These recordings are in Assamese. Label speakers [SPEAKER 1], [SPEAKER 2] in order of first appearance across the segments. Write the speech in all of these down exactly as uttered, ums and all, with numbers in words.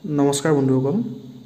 [SPEAKER 1] नमस्कार बंधुসকল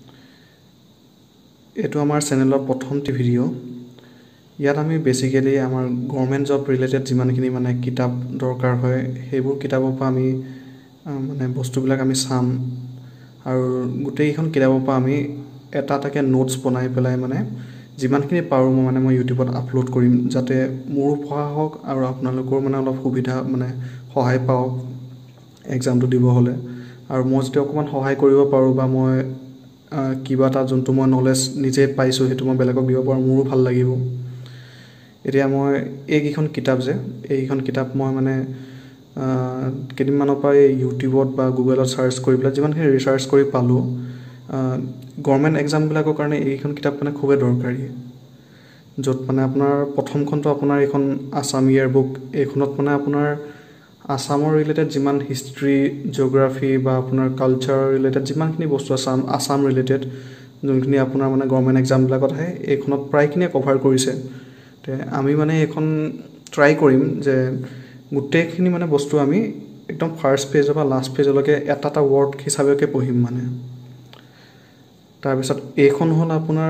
[SPEAKER 1] एटु आमार चेनेलर प्रथमटी भिडिओ यात आमी बेसिकली आमार गवर्नमेंट जॉब रिलेटेड जिमानखिनि माने किताब दरकार হয় हेबुर किताबर पा आमी माने बस्तुबिलाक आमी साम आरो गुटेइखन किताबर पा आमी एटा एटाके नोट्स बनाइ पेलाय माने जिमानखिनि पारो माने মই ইউটিউবত আপলোড কৰিম যাতে মোৰ পঢ়া হওক আৰু আপোনালোকৰ মানে অলপ সুবিধা মানে সহায় পাওক एग्जामটো দিব হলে আৰু মই যদি অকমান সহায় কৰিব পাৰো বা মই কিবা এটা জন্তু মই নলেজ নিজে পাইছো হেতু মই বেলেগক দিব পাৰো মোৰো ভাল লাগিব এতিয়া মই এইকিখন কিতাপ যে এইকিখন কিতাপ মই মানে কেদিনমানৰ পৰা ইউটিউবত বা গুগলত সাৰ্চ কৰি পেলাই যিমানখিনি ৰিসাৰ্চ কৰি পালো গভৰ্নমেন্ট एग्जाम বিলাকৰ কাৰণে এইখন কিতাপ মানে খুবে দৰকাৰী যত মানে আপোনাৰ প্ৰথমখনটো আপোনাৰ এখন আসাম ইয়াৰ বুক এইখনত মানে আপোনাৰ আসামৰ ৰিলেটেড যিমান হিষ্ট্ৰি জিওগ্ৰাফি বা আপোনাৰ কালচাৰ ৰিলেটেড যিমানখিনি বস্তু আসাম আসাম ৰিলেটেড যোনখিনি আপোনাৰ মানে গভৰ্নমেন্ট एग्जाम বিলাকত আহে এইখনত প্ৰায়খিনি কভাৰ কৰিছে তে আমি মানে এখন ট্ৰাই কৰিম যে গুটেইখিনি মানে বস্তু আমি একদম ফাৰ্স্ট পেজ বা লাষ্ট পেজলৈকে এটা এটা ওয়াৰ্ড হিচাপেকে পঢ়িম মানে তাৰ পিছত এইখন হল আপোনাৰ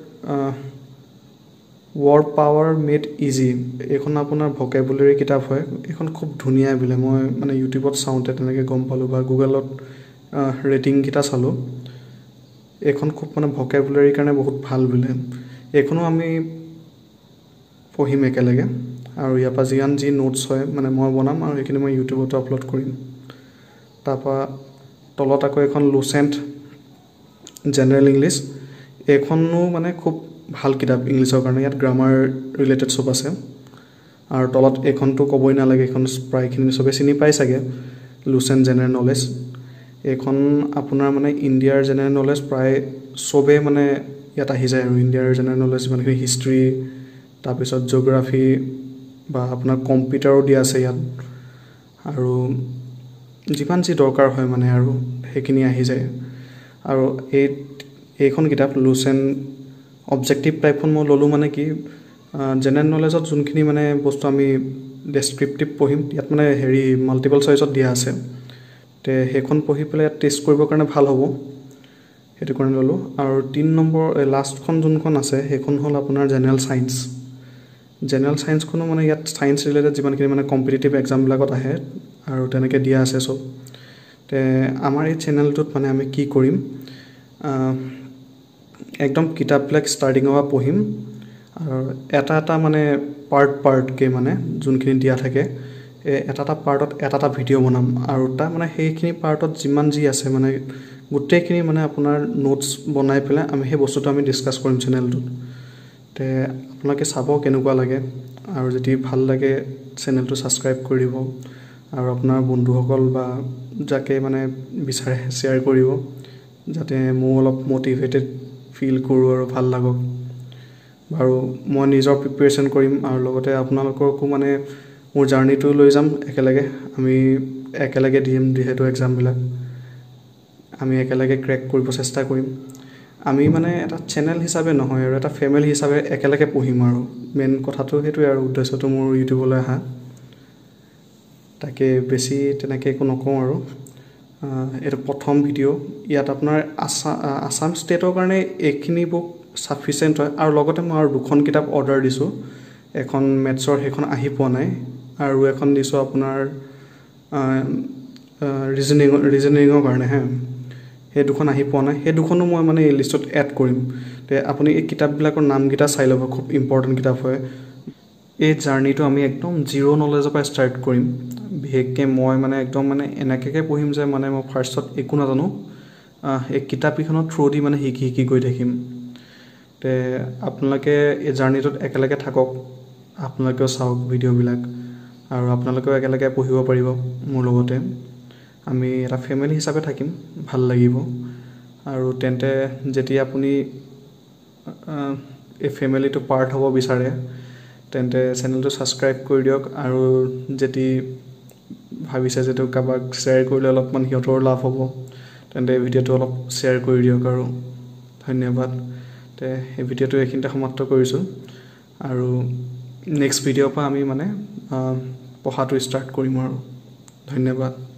[SPEAKER 1] word power made easy এখন আপোনাৰ ভোকাবুলাৰি কিতাপ হয় এখন খুব ধুনিয়া বিলে মই মানে ইউটিউবত চাওঁতে তেনেকে গম পালো বা গুগলত ৰেটিং কিটা চালো এখন খুব মানে ভোকাবুলাৰি কাৰণে বহুত ভাল বিলে এখনো আমি পঢ়িম একেলগে আৰু ইয়াপা জিয়ান জি নোটস হয় মানে মই বনাম আৰু এখিনি মই ইউটিউবত আপলোড কৰিম তাপা তলত আকৌ এখন লুসেন্ট জেনাৰেল ইংলিশ এখনো মানে খুব ভাল কিতাপ ইংলিশৰ কাৰণে ইয়াত গ্ৰামাৰ ৰিলেটেড সব আছে আৰু তলত এখনটো কবই না লাগে এখন প্ৰায়খিনি সবে চিনি পাই সাগে লুসেন্ট জেনাৰেল নলেজ এখন আপোনাৰ মানে ইন্ডিয়াৰ জেনাৰেল নলেজ প্ৰায় সবে মানে ইয়াত আহি যায় আৰু ইন্ডিয়াৰ জেনাৰেল নলেজ মানে হিষ্ট্ৰি তাৰ পিছত জিওগ্ৰাফি বা আপোনাৰ কম্পিউটাৰো দিয়া আছে ইয়াত আৰু যিমান যি দৰকাৰ হয় মানে আৰু হেখিনি আহি যায় আৰু এই এইখন কিতাপ লুসেন্ট অবজেক্টিভ টাইপখন মই ললো মানে কি জেনাৰেল নলেজত যোনখিনি মানে বস্তু আমি ডেসক্ৰিপটিভ পঢ়িম ইয়াত মানে হেৰি মাল্টিপল চয়েসত দিয়া আছে তে হেখন পঢ়ি পেলাই টেষ্ট কৰিবৰ কাৰণে ভাল হ'ব হেতু কাৰণে ললো আৰু তিন নম্বৰ লাষ্টখন যোনখন আছে হেখন হল আপোনাৰ জেনাৰেল সায়েন্স জেনাৰেল সায়েন্স খনো মানে ইয়াত সায়েন্স ৰিলেটেড যিমানখিনি মানে কম্পিটিটিভ एग्जाम বিলাকত আহে আৰু তেনেকে দিয়া আছে সব তে আমাৰ এই চেনেলটোত মানে আমি কি কৰিম একদম কিতাপ বিলাক স্টাৰ্টিং পৰা পঢ়িম আৰু এটা এটা মানে পাৰ্ট পাৰ্ট কে মানে যোনখিনি দিয়া থাকে এটা এটা পাৰ্টত এটা এটা ভিডিও বনাম আৰু তা মানে সেইখিনি পাৰ্টত যিমান যি আছে মানে গুটেইখিনি মানে আপোনাৰ নোটস বনাই পেলাই আমি সেই বস্তুটো আমি ডিসকাস কৰিম চেনেলটোত তে আপোনালোকে চাব কেনেকুৱা লাগে আৰু যদি ভাল লাগে চেনেলটো সাবস্ক্ৰাইব কৰি দিব আৰু আপোনাৰ বন্ধুসকল বা যাকে মানে বিচাৰে শেয়াৰ কৰিব যাতে মই অলপ মোটিভেটেড ফিল কৰো আৰু ভাল লাগক আৰু মই নিজৰ প্ৰিপাৰেচন কৰিম আৰু লগতে আপোনালোককো মানে মোৰ জাৰ্নিটো লৈ যাম একেলগে আমি একেলগে দিম দিহেতু एग्जाम বিলাক আমি একেলগে ক্ৰ্যাক কৰিব চেষ্টা কৰিম আমি মানে এটা চেনেল হিচাপে নহয় আৰু এটা ফ্যামিলি হিচাপে একেলগে পঢ়িম আৰু মেন কথাটো হেতুই আৰু উদ্দেশ্যটো মোৰ ইউটিউবলৈ আহা তাকে বেছি তেনেকে একো নকওঁ আৰু এৰ প্ৰথম ভিডিও ইয়াত আপোনাৰ আসাম ষ্টেটৰ কাৰণে এখিনি বুক সাফিসিয়েন্ট হয় আৰু লগতে মই আৰু দুখন কিতাপ অৰ্ডাৰ দিছো এখন মেথছৰ হেখন আহি পোৱা নাই আৰু এখন দিছো আপোনাৰ ৰিজনিং ৰিজনিংৰ কাৰণে হে হে দুখন আহি পোৱা নাই হে দুখনো মই মানে এই লিষ্টত এড কৰিম তে আপুনি এই কিতাপ বিলাকৰ নাম গিটা চাই লব খুব ইম্পৰ্টেন্ট কিতাপ হয় এই জাৰ্নিটো আমি একদম জিৰো নলেজৰ পৰা ষ্টাৰ্ট কৰিম বিহেকে মই মানে একদম মানে এনেকেকে পঢ়িম যে মানে মই ফাৰ্ষ্টত একো নাজানো এই কিতাপখনৰ থ্ৰু দি মানে হিকি হিকি গৈ থাকিম তে আপোনালোকে এই জাৰ্নিটোত একেলগে থাকক আপোনালোকে চাওক ভিডিও বিলাক আৰু আপোনালোকে একেলগে পঢ়িব পাৰিব মোৰ লগতে আমি এটা ফ্যামিলি হিচাপে থাকিম ভাল লাগিব আৰু তেন্তে যেতিয়া আপুনি এই ফ্যামিলিটো পাৰ্ট হ'ব বিচাৰে তেন্তে চেনেলটো সাবস্ক্ৰাইব কৰি দিয়ক আৰু যেতি ভাবিছে যে তো কাবাক শেয়াৰ কৰিলে অলপ মান হিয়তৰ লাভ হ'ব তেন্তে ভিডিওটো অলপ শেয়াৰ কৰি দিয়ক আৰু ধন্যবাদ তে এই ভিডিওটো এখিনতে সমাপ্ত কৰিছো আৰু নেক্সট ভিডিওৰ পৰা আমি মানে পঢ়াটো ষ্টাৰ্ট কৰিম আৰু ধন্যবাদ।